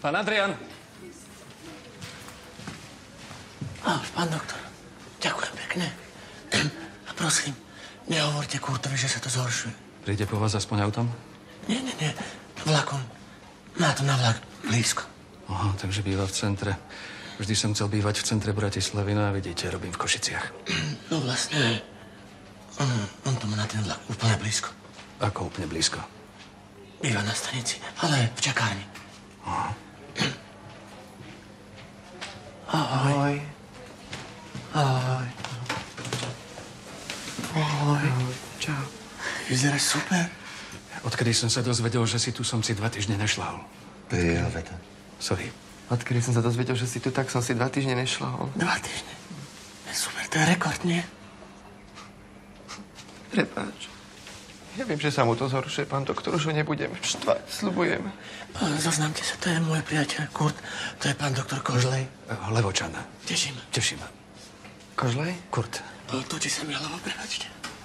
Pán Adrian. Pán doktor, ďakujem pekne. A prosím, nehovorte Kurtovi, že sa to zhoršuje. Príde po vás aspoň autom? Nie, vlakom. Má to na vlak blízko. Aha, takže býva v centre. Vždy som chcel bývať v centre Bratislavy, no a vidíte, robím v Košiciach. No vlastne, on to má na ten vlak úplne blízko. Ako úplne blízko? Býva na stanici, ale v čakárni. Aha. Ahoj. Ahoj. Ahoj. Čau. Vyzeráš super. Odkedy som sa dozvedel, že si tu, som si 2 týždne nešľahol. To je jeho veta. Sorry. Odkedy som sa dozvedel, že si tu, tak som si 2 týždne nešľahol. 2 týždne. Super, to je rekord, nie? Prepáč. Ja viem, že sa mu to zhoršuje, pán doktor, už ho nebudem štvať, sľubujem. Zoznámte sa, to je môj priateľ Kurt. To je pán doktor Kožlej. Levočan. Teší ma. Teší ma. Kožlej? Kurt. Točí sa mi hlava, prepáčte.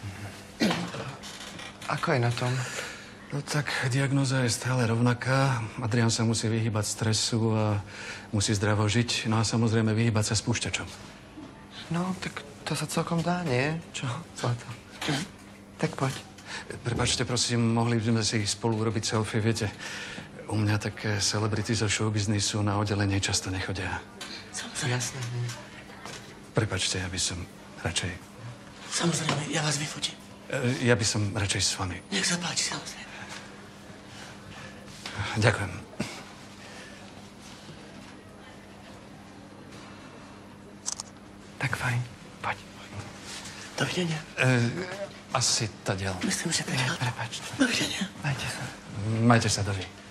Ako je na tom? No tak, diagnóza je stále rovnaká. Adrian sa musí vyhýbať stresu a musí zdravo žiť. No a samozrejme vyhýbať sa spúšťačom. No, tak to sa celkom dá, nie? Čo, zlato? Tak poď. Prepáčte, prosím, mohli by sme si spolu urobiť selfie, viete? U mňa také celebrity zo showbiznisu na oddelenie často nechodia. Samozrejme. Jasné. Prepáčte, ja by som radšej... Samozrejme, ja vás vyfotím. Ja by som radšej s vami. Nech sa páči, samozrejme. Ďakujem. Tak fajn, poď. Dovidenia. Asi tadiaľ. Myslím, že tak. Prepáčte. Dovidenia. Majte sa. Majte sa, dovi.